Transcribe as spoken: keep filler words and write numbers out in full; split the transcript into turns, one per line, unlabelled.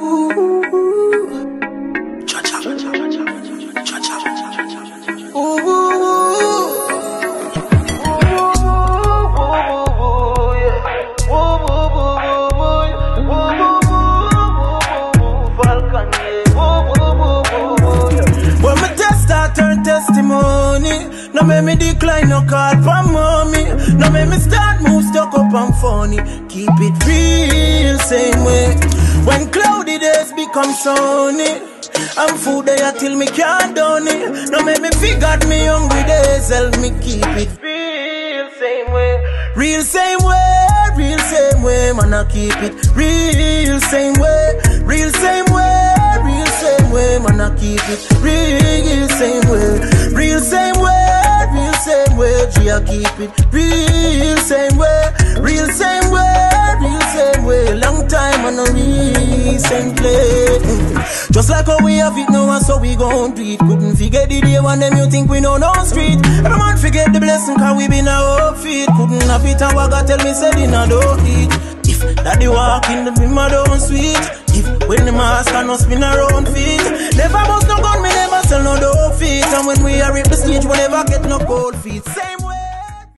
Cha cha cha cha cha cha cha. When my test start turn testimony, no make me decline no call from mommy. No make me start move stuck up and funny. Keep it real same way. When cloudy days become sunny, I'm food there till me can't done it. No make me figure me hungry days. Help me keep it real same way. Real same way, real same way. Man I keep it real same way. Real same way, real same way. Man I keep it real same way. Real same way, real same way. G I keep it real same way. Real same way, real same way. Long time on a real same play. Just like how we have it now and so we gon' do it. Couldn't forget the day when them you think we know no street. Every man forget the blessing cause we been a hope feet. Couldn't have it and wagga tell me say dinner don't eat. If daddy walk in the be my don't sweet. If when the master no spin around feet. Never bust no gun, me never sell no dough feet. And when we are at the stage we never get no cold feet. Same